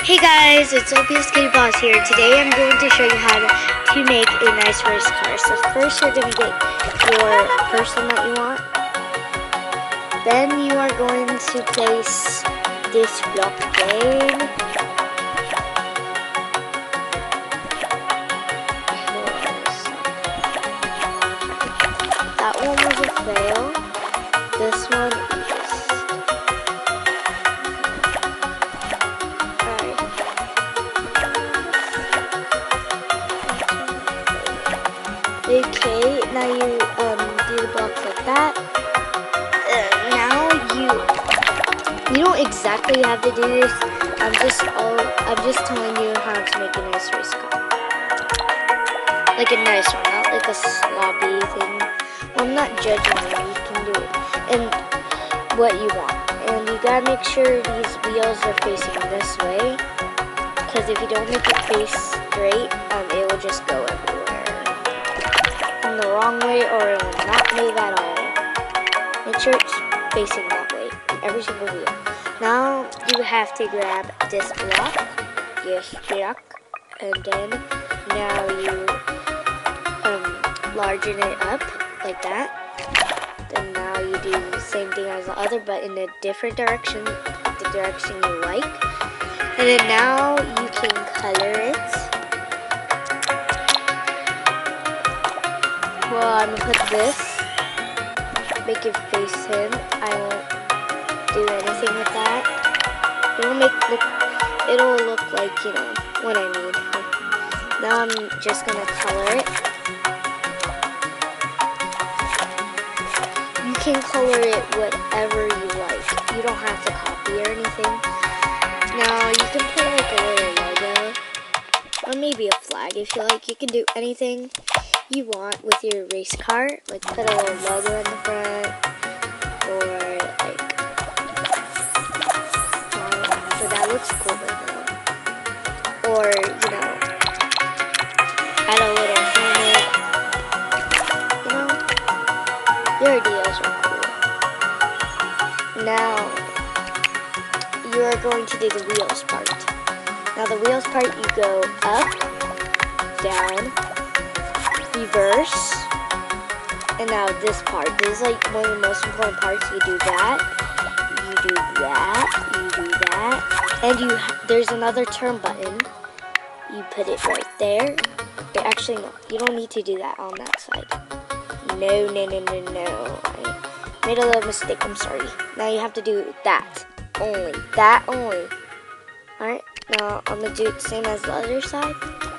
Hey guys, it's OPS Kitty Boss here. Today I'm going to show you how to make a nice race car. So first you're going to get your person that you want. Then you are going to place this block game. That one was a fail. This one is. Okay, now you do the blocks like that. Now you don't exactly have to do this. I'm just telling you how to make a nice race car, like a nice one, not like a sloppy thing. Well, I'm not judging you. You can do it and what you want, and you gotta make sure these wheels are facing this way, because if you don't make it face straight, it will just go everywhere. The wrong way, or it will not move at all. Make sure it's facing that way in every single wheel. Now you have to grab this block, and then now you largen it up like that. Then now you do the same thing as the other, but in a different direction, the direction you like. And then now you can color it. Well, I'm gonna put this, make it face him. I won't do anything with that. It'll look like, you know, what I need. Now I'm just gonna color it. You can color it whatever you like. You don't have to copy or anything. Now you can put like a little logo, or maybe a flag if you like. You can do anything you want with your race car, like put a little logo in the front, or like, so that looks cool right now. Or, you know, add a little helmet, you know, your ideas are cool. Now, you are going to do the wheels part. Now the wheels part, you go up, down, reverse, and now this part. This is like one of the most important parts. You do that, you do that, you do that, and there's another turn button. You put it right there. But actually, no, you don't need to do that on that side. No. I made a little mistake. I'm sorry. Now you have to do that only. That only. Alright, now I'm gonna do it the same as the other side.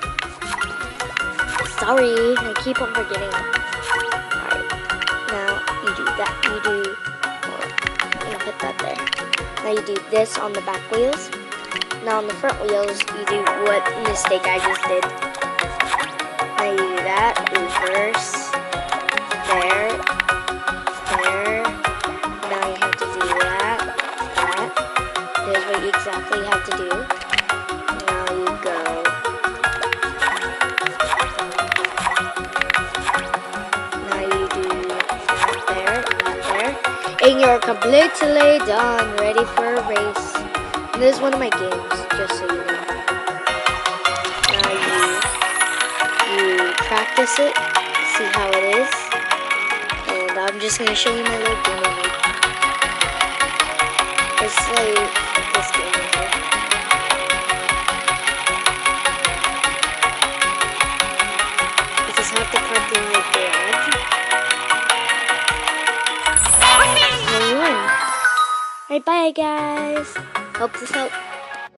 Sorry, I keep on forgetting. Alright, now you do that. You put that there. Now you do this on the back wheels. Now on the front wheels, you do what mistake I just did. Now you do that, reverse, there. Now you have to do that. Here's what you exactly have to do. Now you go. And you're completely done, ready for a race. And this is one of my games, just so you know. Now you practice it, see how it is. And I'm just gonna show you my little game mode. It's like this game right here. You just have to park in your garage. Alright, bye guys. Hope this helped.